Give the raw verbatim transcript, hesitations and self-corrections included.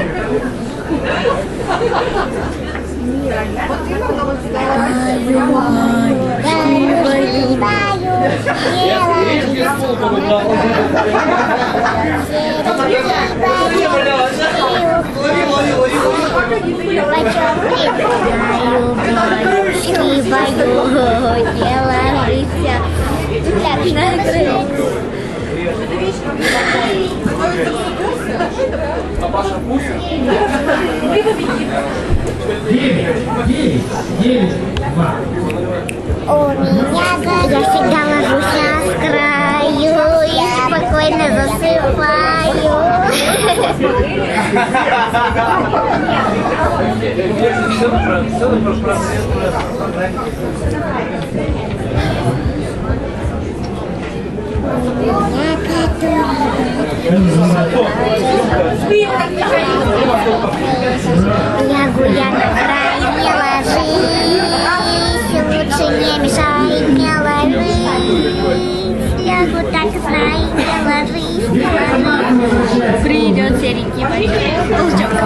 У меня я всегда ложусь на краю и спокойно засыпаю. Лягу я на край, не ложись, лучше не мешай, не ложись. Лягу так, знай, не ложись, не ложись. Придет серенький мальчик,